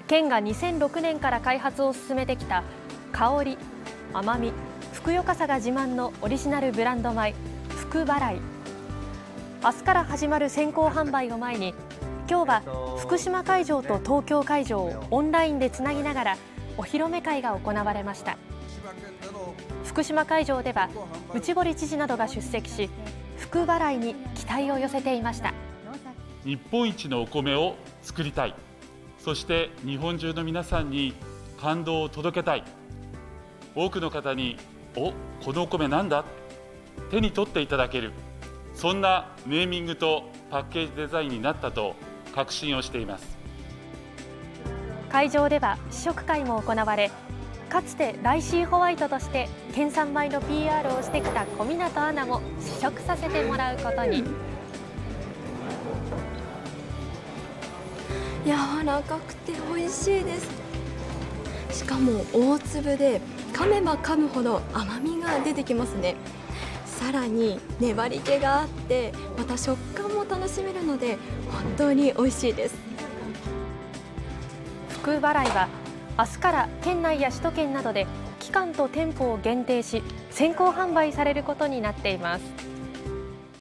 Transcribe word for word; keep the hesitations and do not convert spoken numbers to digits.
県がにせんろくねんから開発を進めてきた香り、甘み、ふくよかさが自慢のオリジナルブランド米、福払い。明日から始まる先行販売を前に、今日は福島会場と東京会場をオンラインでつなぎながらお披露目会が行われました。福島会場では内堀知事などが出席し、福払いに期待を寄せていました。 日本一のお米を作りたい、そして日本中の皆さんに感動を届けたい、多くの方におこのお米なんだ手に取っていただける、そんなネーミングとパッケージデザインになったと確信をしています。 会場では試食会も行われ、かつてライシーホワイトとして県産米の ピーアール をしてきた小湊アナも試食させてもらうことに。 柔らかくて美味しいです。しかも大粒で噛めば噛むほど甘みが出てきますね。さらに粘り気があって、また食感も楽しめるので本当に美味しいです。 福払いは明日から県内や首都圏などで期間と店舗を限定し先行販売されることになっています。